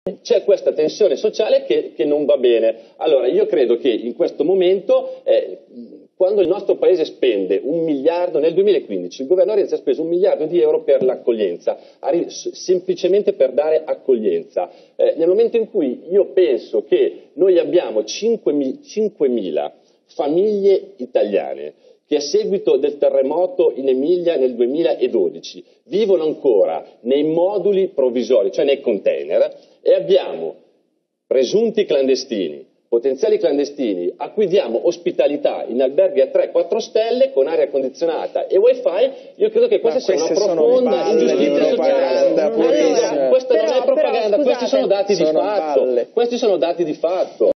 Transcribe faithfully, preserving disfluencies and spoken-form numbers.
c'è questa tensione sociale che, che non va bene. Allora io credo che in questo momento, eh, quando il nostro paese spende un miliardo, nel duemilaquindici il governo Renzi ha speso un miliardo di euro per l'accoglienza, semplicemente per dare accoglienza. Eh, nel momento in cui io penso che noi abbiamo cinquemila famiglie italiane che a seguito del terremoto in Emilia nel duemiladodici vivono ancora nei moduli provvisori, cioè nei container, e abbiamo presunti clandestini, potenziali clandestini, a cui diamo ospitalità in alberghi a tre quattro stelle con aria condizionata e wifi, io credo che questa sia una profonda ingiustizia sociale. Allora, questa non è propaganda, questi sono dati di fatto, questi sono dati di fatto.